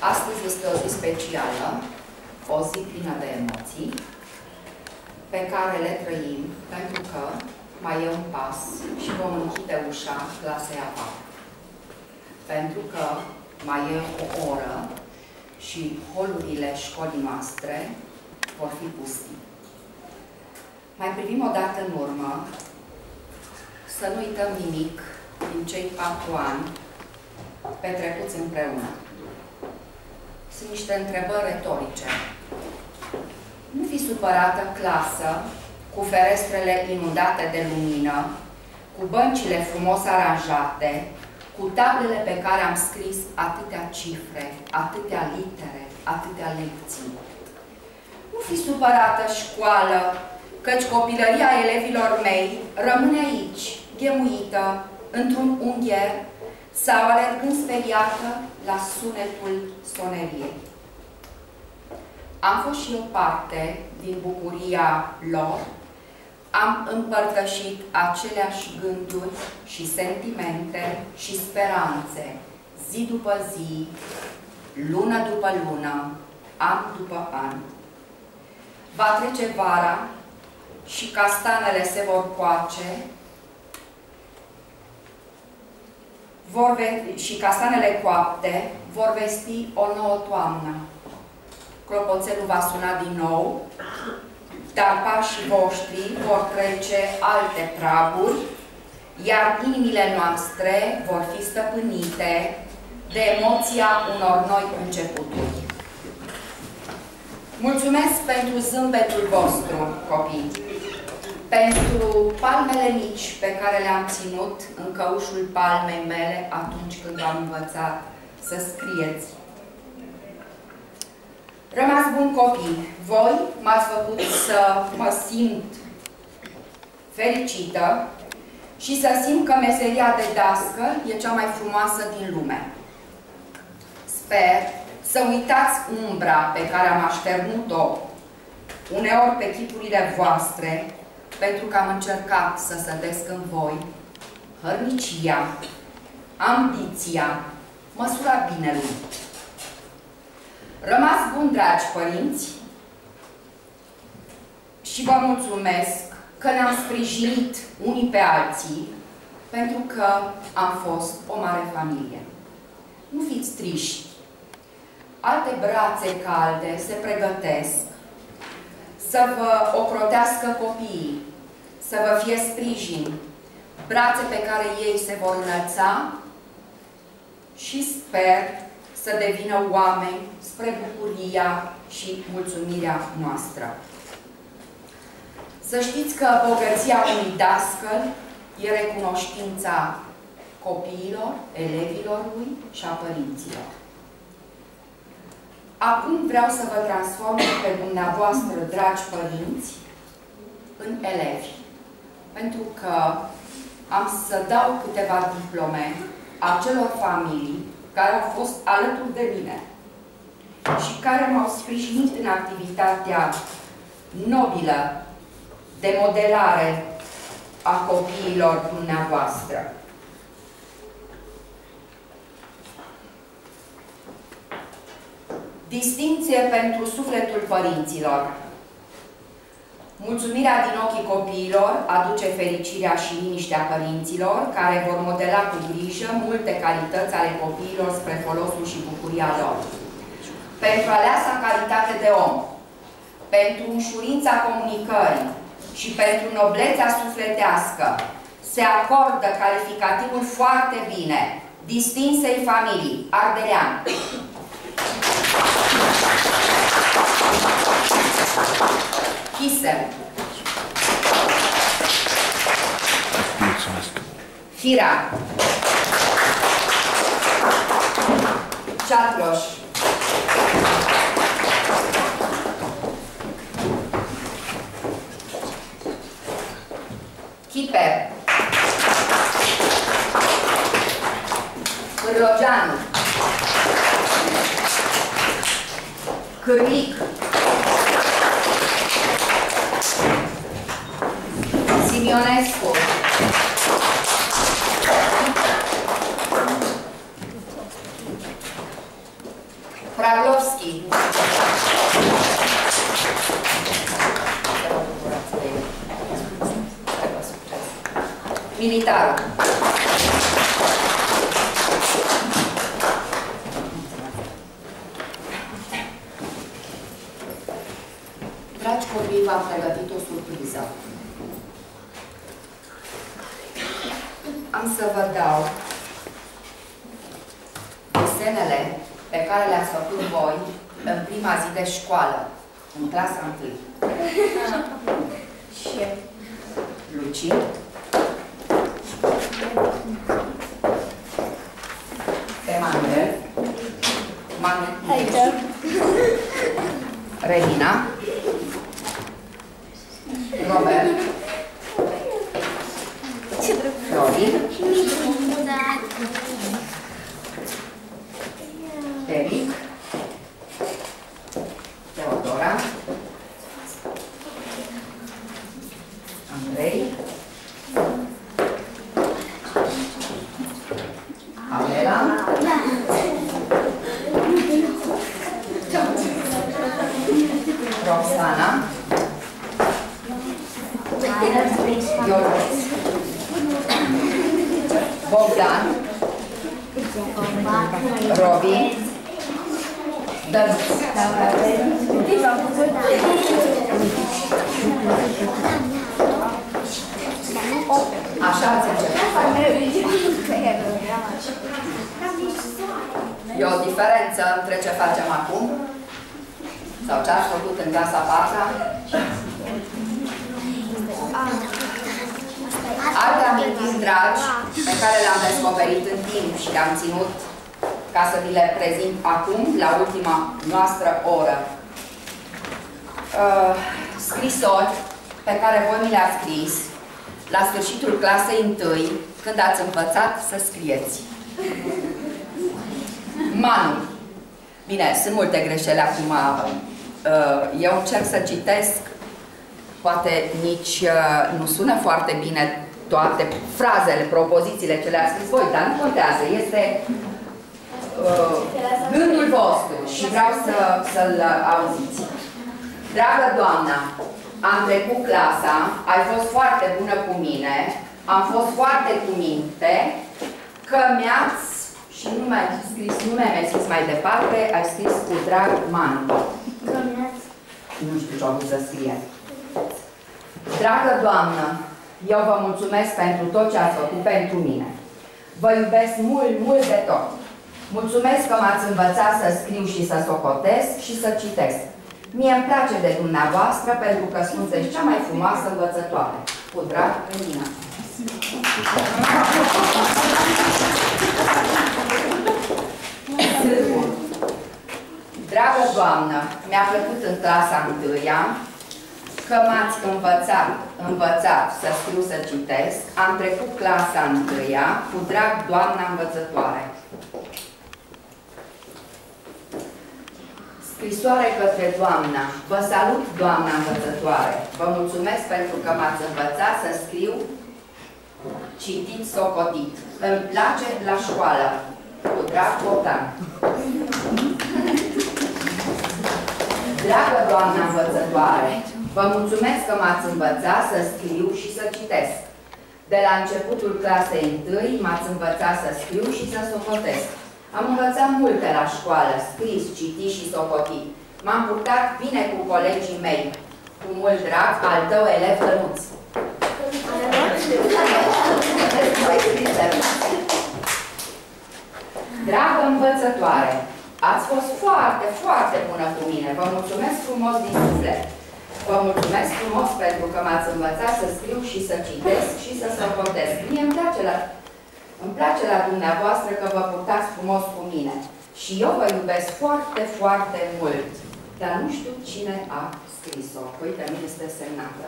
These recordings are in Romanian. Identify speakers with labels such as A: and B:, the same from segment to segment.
A: Astăzi este o zi specială, o zi plină de emoții, pe care le trăim pentru că mai e un pas și vom închide ușa clasei a 4. Pentru că mai e o oră și holurile școlii noastre vor fi pustii. Mai privim o dată în urmă, să nu uităm nimic din cei 4 ani petrecuți împreună. Sunt niște întrebări retorice. Nu fi supărată, clasă, cu ferestrele inundate de lumină, cu băncile frumos aranjate, cu tablele pe care am scris atâtea cifre, atâtea litere, atâtea lecții. Nu fi supărată, școală, căci copilăria elevilor mei rămâne aici, ghemuită, într-un ungher, sau alergând speriată la sunetul soneriei. Am fost și eu parte din bucuria lor, am împărtășit aceleași gânduri și sentimente și speranțe, zi după zi, lună după lună, an după an. Va trece vara și castanele se vor coace, și castanele coapte vor vesti o nouă toamnă. Clopoțelul va suna din nou, dar pașii voștri vor trece alte praguri, iar inimile noastre vor fi stăpânite de emoția unor noi începuturi. Mulțumesc pentru zâmbetul vostru, copii, pentru palmele mici pe care le-am ținut în căușul palmei mele atunci când am învățat să scrieți. Rămas bun, copii, voi m-ați făcut să mă simt fericită și să simt că meseria de dascăl e cea mai frumoasă din lume. Sper să uitați umbra pe care am așternut-o uneori pe chipurile voastre, pentru că am încercat să sădesc în voi hărnicia, ambiția, măsura binelui. Rămas bun, dragi părinți, și vă mulțumesc că ne-am sprijinit unii pe alții, pentru că am fost o mare familie. Nu fiți triști. Alte brațe calde se pregătesc să vă ocrotească copiii, să vă fie sprijin, brațe pe care ei se vor înălța și sper să devină oameni spre bucuria și mulțumirea noastră. Să știți că bogăția unui dascăl e recunoștința copiilor, elevilor lui și a părinților. Acum vreau să vă transform pe dumneavoastră, dragi părinți, în elevi. Pentru că am să dau câteva diplome acelor familii care au fost alături de mine și care m-au sprijinit în activitatea nobilă de modelare a copiilor dumneavoastră. Distincție pentru sufletul părinților. Mulțumirea din ochii copiilor aduce fericirea și liniștea părinților, care vor modela cu grijă multe calități ale copiilor spre folosul și bucuria lor. Pentru aleasa calitate de om, pentru ușurința comunicării și pentru noblețea sufletească se acordă calificativul foarte bine distinsei familii Ardelean. Chisem. Fira. Ciatloș. Chiper. Cârlogeanu. Cârlic. Simionescu. Praglovski. Militarul. Dragi copii, v-am pregătit o surpriză. Am să vă dau desenele pe care le-ați făcut voi în prima zi de școală, în clasa 1. Luci. Emanuel. Regina. Robert. Florin. Eric. Teodora. Andrei. Amela. Roxana. Ionuț. Bogdan. Robi. Dănuț. Așa ați început. E o diferență între ce facem acum sau ce ați făcut în clasa 4-a? Alte amintiri dragi pe care le-am descoperit în timp și le-am ținut ca să vi le prezint acum, la ultima noastră oră. Scrisori pe care voi mi le-ați scris la sfârșitul clasei 1, când ați învățat să scrieți. Manu. Bine, sunt multe greșeli acum. Eu încerc să citesc. Poate nici nu sună foarte bine toate frazele, propozițiile ce le-ați scris voi, dar nu contează. Este gândul vostru și vreau să-l auziți. Dragă doamna, am trecut clasa, ai fost foarte bună cu mine, am fost foarte cu minte, că mi-ați, și nu mi-ai scris, nu mi-ai scris mai departe, ai scris cu drag Manu. Nu știu ce-o vrut să scrie. Dragă doamnă, eu vă mulțumesc pentru tot ce ați făcut pentru mine. Vă iubesc mult, mult de tot. Mulțumesc că m-ați învățat să scriu și să socotesc și să citesc. Mie îmi place de dumneavoastră pentru că sunteți cea mai frumoasă învățătoare. Cu drag, Regina. Dragă doamnă, mi-a plăcut în clasa 1-a că m-ați învățat să scriu, să citesc. Am trecut clasa 1-a cu drag, doamna învățătoare. Scrisoare către doamna. Vă salut, doamna învățătoare. Vă mulțumesc pentru că m-ați învățat să scriu, citit, socotit. Îmi place la școală. Cu drag, Bogdan. Dragă doamna învățătoare, vă mulțumesc că m-ați învățat să scriu și să citesc. De la începutul clasei 1 m-ați învățat să scriu și să socotesc. Am învățat multe la școală, scris, citit și socotit. M-am purtat bine cu colegii mei. Cu mult drag, al tău elev Dănuț. Dragă învățătoare, ați fost foarte, foarte bună cu mine. Vă mulțumesc frumos din suflet. Vă mulțumesc frumos pentru că m-ați învățat să scriu și să citesc și să socotesc. Mie îmi place la dumneavoastră că vă purtați frumos cu mine. Și eu vă iubesc foarte, foarte mult. Dar nu știu cine a scris-o. Uite, nu este semnată.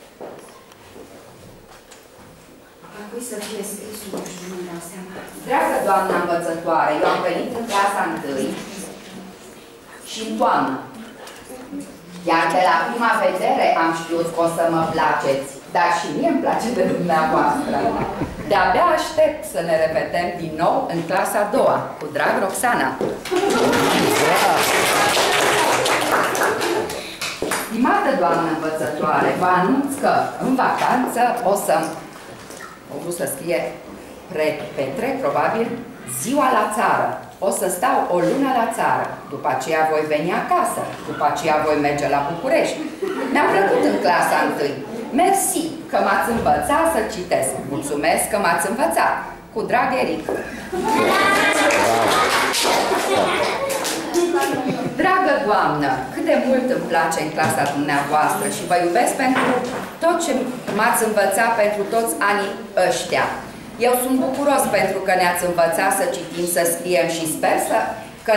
A: A cui să fie scrisul, nu știu, nu-mi dau seama. Dragă doamna învățătoare, eu am venit în clasa 1 și în toamnă. Iar de la prima vedere am știut că o să mă placeți. Dar și mie îmi place de dumneavoastră. De-abia aștept să ne revedem din nou în clasa 2. Cu drag, Roxana! învățătoare, vă anunț că în vacanță o vrut să scrie petrec, probabil, ziua la țară. O să stau o lună la țară, după aceea voi veni acasă, după aceea voi merge la București. Mi-a plăcut în clasa 1. Mersi că m-ați învățat să citesc. Mulțumesc că m-ați învățat. Cu drag, Eric. Dragă Doamnă, cât de mult îmi place în clasa dumneavoastră și vă iubesc pentru tot ce m-ați învățat pentru toți anii ăștia. Eu sunt bucuros pentru că ne-ați învățat să citim, să scriem și sper că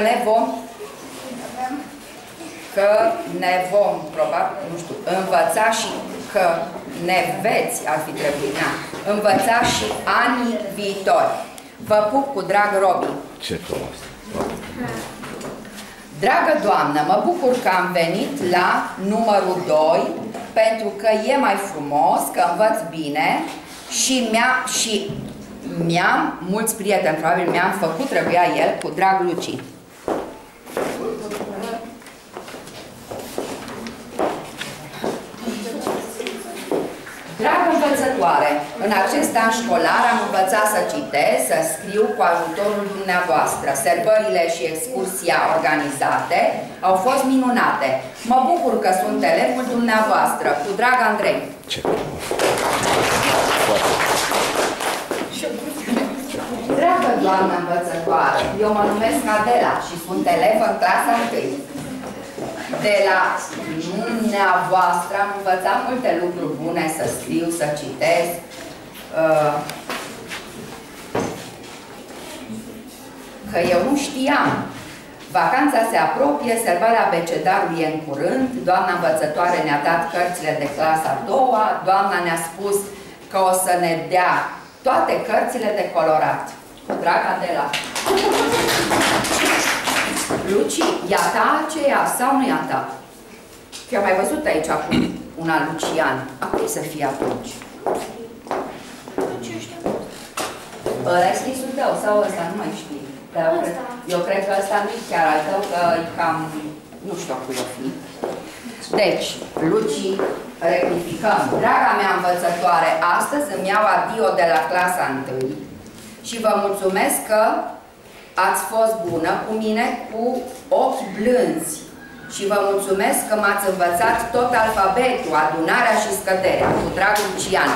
A: ne vom, probabil, nu știu, învăța și că ne veți, ar fi trebuit, învăța și anii viitori. Vă pup cu drag, Robi.
B: Ce frumos!
A: Dragă Doamnă, mă bucur că am venit la numărul 2 pentru că e mai frumos, că învăț bine și mi-am mulți prieteni, probabil mi-am făcut, trebuia el, cu drag, Luci. Dragă învățătoare, în acest an școlar am învățat să citesc, să scriu cu ajutorul dumneavoastră. Sărbările și excursia organizate au fost minunate. Mă bucur că sunt elevul dumneavoastră. Cu drag, Andrei.
B: Ce
A: Dragă doamnă învățătoare, eu mă numesc Adela și sunt elevă în clasa 1. De la dumneavoastră am învățat multe lucruri bune, să scriu, să citesc. Că eu nu știam. Vacanța se apropie, sărbarea abecedarului e în curând, doamna învățătoare ne-a dat cărțile de clasa 2, doamna ne-a spus că o să ne dea toate cărțile de colorat. Drag, Adela. Luci, e a ta aceea sau nu e a ta? Că am mai văzut aici acum una Lucian. A cui să fie atunci? Ăla e scrisul tău sau ăsta? Nu mai știi. Eu cred că ăsta nu e chiar al tău, că e cam... nu știu cui o fi. Deci, Luci, rectificăm. Draga mea învățătoare, astăzi îmi iau adio de la clasa 1 și vă mulțumesc că ați fost bună cu mine cu ochi blânzi și vă mulțumesc că m-ați învățat tot alfabetul, adunarea și scăderea. Cu drag, Lucian.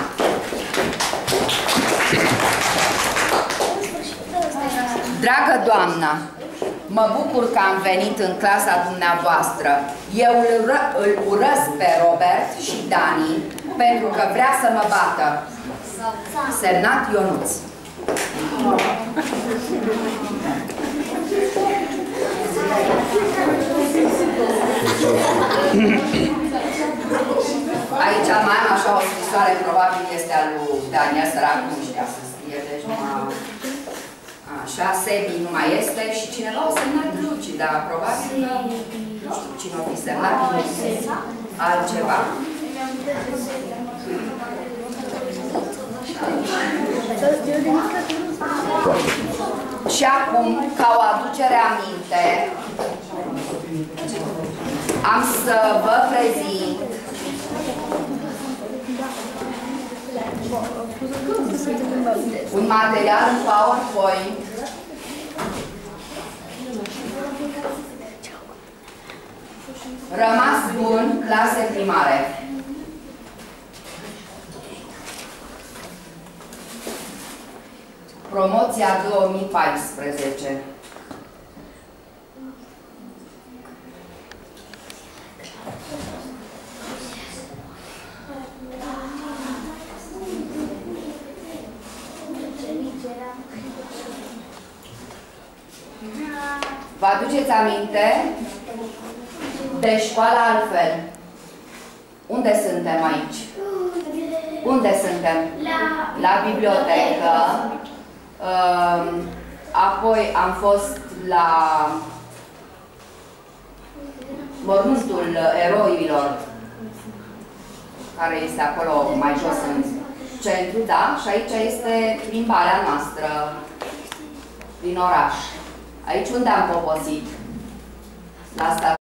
A: Dragă doamnă, mă bucur că am venit în clasa dumneavoastră. Eu îl urăsc pe Robert și Dani pentru că vrea să mă bată. Semnat Ionuț. Aici mai am așa o scrisoare, probabil este a lui Daniel, sărac, nu știa să scrie, deci așa, Sebi nu mai este și cineva o semnat Luci, dar probabil că nu știu cine o fi semnat, altceva. Și acum, ca o aducere aminte, am să vă prezint un material în PowerPoint rămas bun clase primare. Promoția 2014. Vă aduceți aminte de școala altfel? Unde suntem aici? Unde suntem? La bibliotecă. Apoi am fost la mormântul eroilor, care este acolo mai jos în centru, da? Și aici este plimbarea noastră prin oraș. Aici unde am poposit? La